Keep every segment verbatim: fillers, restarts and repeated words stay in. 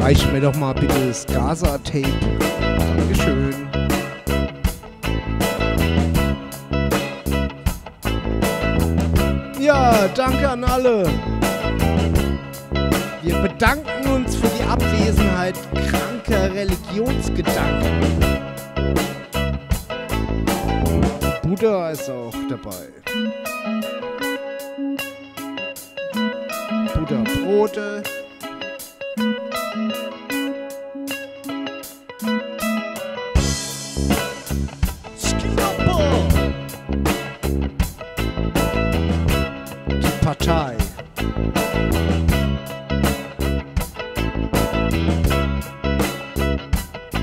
Reich mir doch mal bitte das Gaza-Tape. Dankeschön. Ja, danke an alle. Wir bedanken uns für die Abwesenheit kranker Religionsgedanken. Buddha ist auch dabei. Buddha Brote. Die Partei.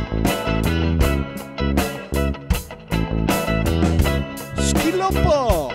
Skiloppo.